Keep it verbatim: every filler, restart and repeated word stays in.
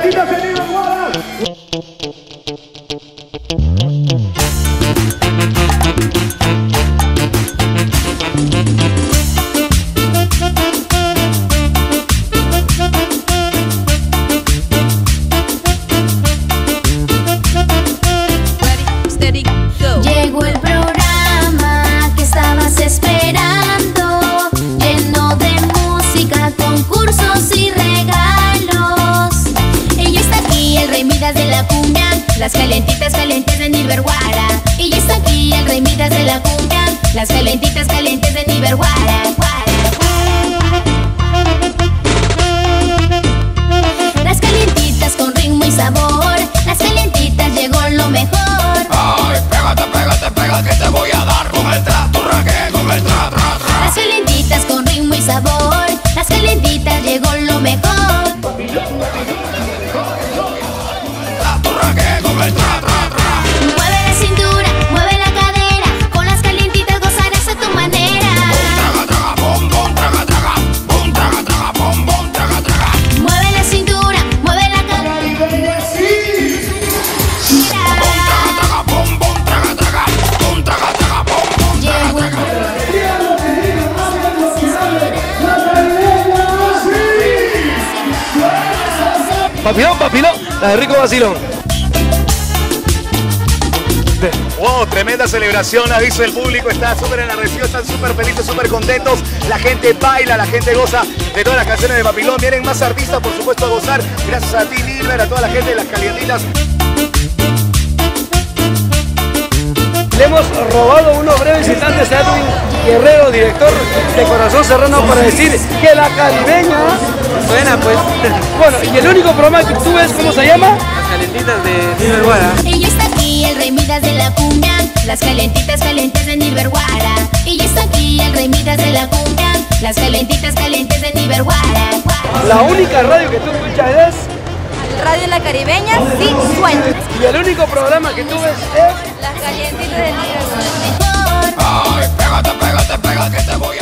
calientitas de Nivel Guara. Llegó el programa que estabas esperando, lleno de música, concursos y regalos. Ella está aquí, el rey Midas de la cumbia, las calentitas calientes de Nivel Guara. Ella está aquí, el rey Midas de la cumbia, las calentitas calientes de Nivel Guara. Las calientitas con ritmo y sabor, las calientitas llegó lo mejor. Ay, pégate, pégate, pégate que te voy a dar con el tra, turra, que con el tra, tra, tra. Las calientitas con ritmo y sabor, las calientitas llegó lo mejor. La turra, que con el tra, tra, tra. Mueve la cintura, mueve la cadera, con las calientitas gozarás a tu manera. Traga, traga, bom, bom, traga, traga, bom, traga, traga, bom, bom, traga, traga. Mueve la cintura, mueve la cadera. Papilón, papilón, la de Rico Vacilón. Wow, tremenda celebración, aviso del público, está súper enardecido, están súper felices, súper contentos. La gente baila, la gente goza de todas las canciones de Papilón. Vienen más artistas, por supuesto, a gozar. Gracias a ti, Lilber, a toda la gente de las calientitas. Le hemos robado unos breves instantes a Edwin Guerrero, director de Corazón Serrano, para decir que la caribeña suena, pues. Bueno, y el único programa que tú ves, ¿cómo se llama? Las Calentitas de Nivel Guara. Ella está aquí, el rey Midas de la cumbia, las calentitas calientes de Nivel Guara. Ella está aquí, el rey Midas de la cumbia, las calentitas calientes de Nivel Guara. La única radio que tú escuchas es Radio La Caribeña, sí suena. y el único programa que tú ves es Las Calientitas de Nivel Guara. Ay, pégate, pégate, pégate que te voy a